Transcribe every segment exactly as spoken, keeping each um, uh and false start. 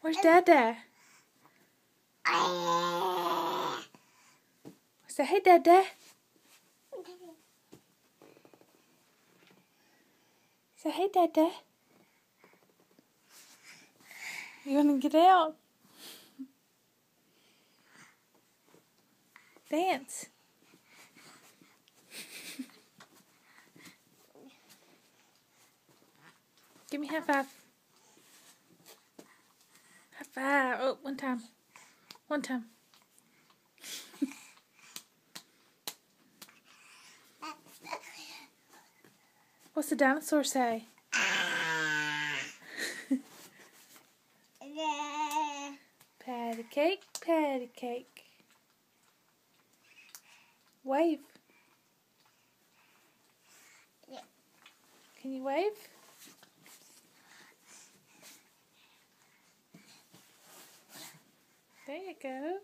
Where's Dada? Say hey, Dada. Say hey, Dada. You want to get out? Dance. Give me a high five. High five. Oh, one time. One time. What's the dinosaur say? Patty cake, patty cake. Wave. Can you wave? There you go.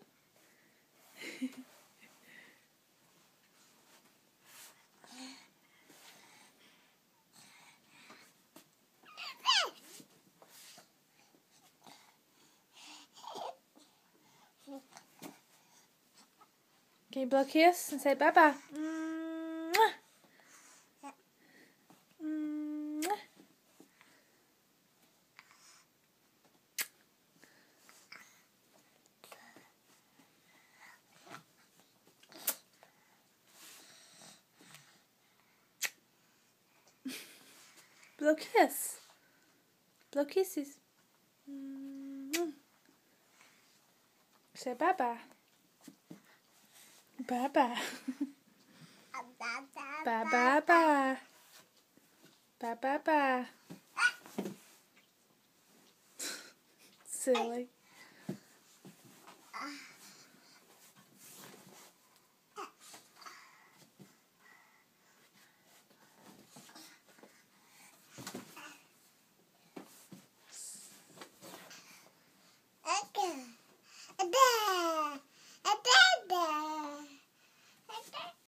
Can you blow a kiss and say bye-bye? Mwah. Mwah. Blow kiss. Blow kisses. Mwah. Say bye-bye. Bye-bye. Bye-bye-bye. Bye-bye-bye. Silly.